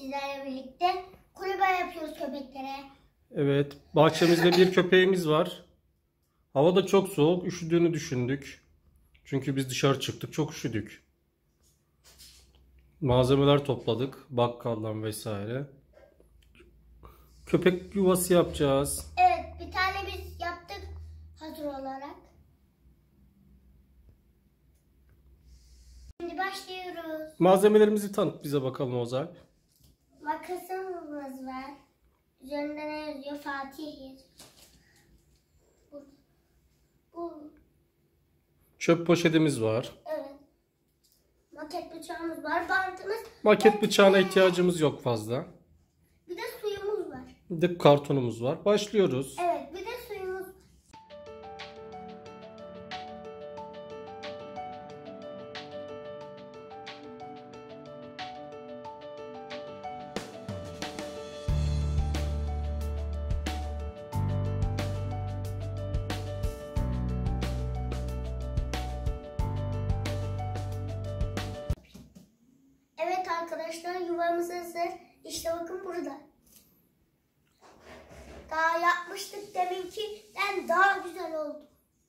sizlerle birlikte kulübe yapıyoruz köpeklere. Evet, bahçemizde bir köpeğimiz var. Hava da çok soğuk, üşüdüğünü düşündük. Çünkü biz dışarı çıktık, çok üşüdük. Malzemeler topladık, bakkaldan vesaire. Köpek yuvası yapacağız. Evet, bir tane biz yaptık hazır olarak. Şimdi başlıyoruz. Malzemelerimizi tanıt bize bakalım Ozan. Makasımız var. Üzerinde ne yazıyor? Fatih yazıyor. Bu. Çöp poşetimiz var. Evet. Maket bıçağımız var. Bantımız. Maket bıçağına ihtiyacımız yok fazla. Bir de suyumuz var. Bir de kartonumuz var. Başlıyoruz. Evet, bir de suyumuz. Evet arkadaşlar, yuvamız hazır. İşte bakın burada. Daha yapmıştık deminkinden daha güzel oldu.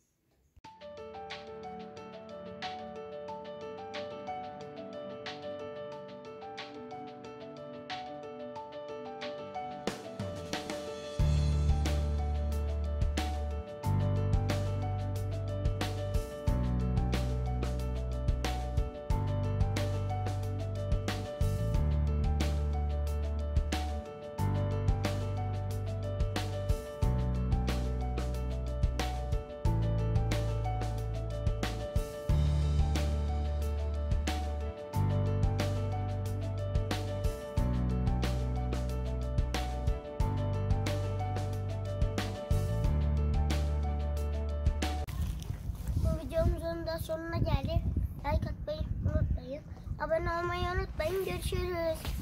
Videomuzun da sonuna geldik. Like atmayı unutmayın. Abone olmayı unutmayın. Görüşürüz.